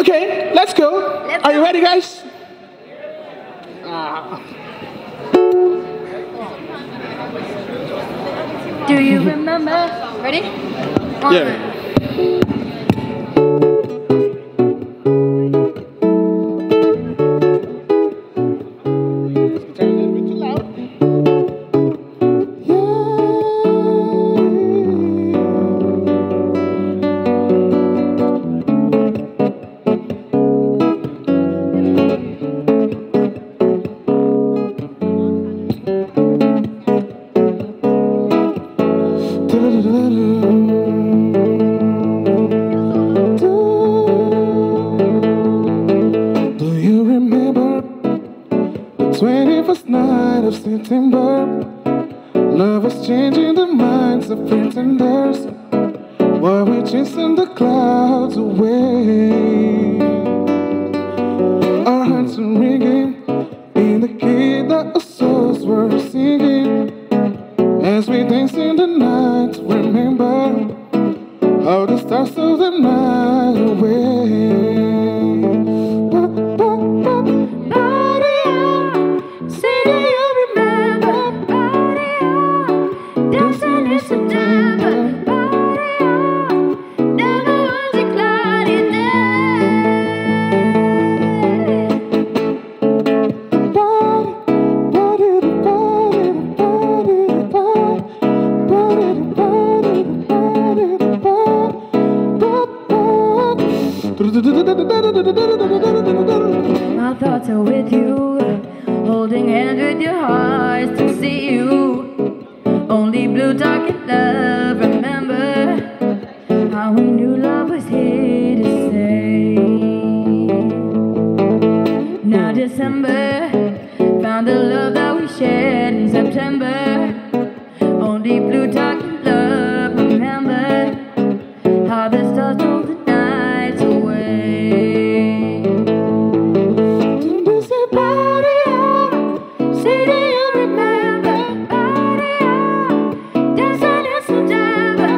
Okay, let's go. Are you ready, guys? Do you remember? Ready? Yeah. Do you remember the 21st night of September? Love was changing the minds of pretenders, while we're chasing the clouds away. Our hearts were ringing in the key that our souls were singing. As we dance in the night, remember how the stars of the night away. Say, do you remember? Dancing in September. Never was a cloudy My thoughts are with you, holding hands with your heart to see you. Only blue dark and love. Remember how we knew love was here to stay. Now December found the love that we shared in September. Only blue dark and love. Remember how the stars told the nights away. Say, do you remember? Dancing in September.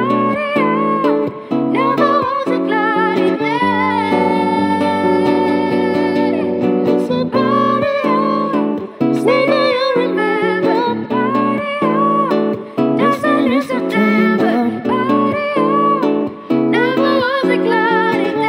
Never was a cloudy day. Say, do you remember? Dancing in September. Never was a cloudy day.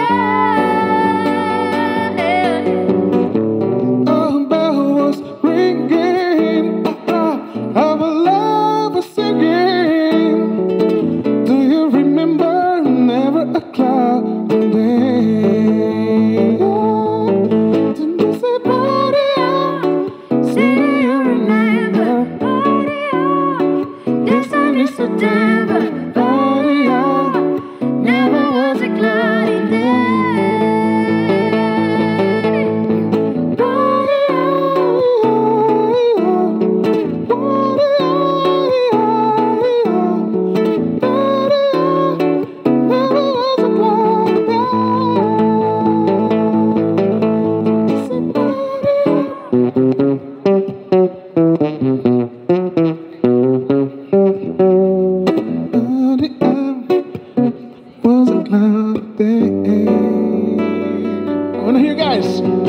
Our bell was ringing, our love was singing. Do you remember? Never a cloudy day. Didn't you say party on? Say, do you remember? Dancing in September. Party on. Never was a cloudy day. Was a cloud day. I wanna hear you guys.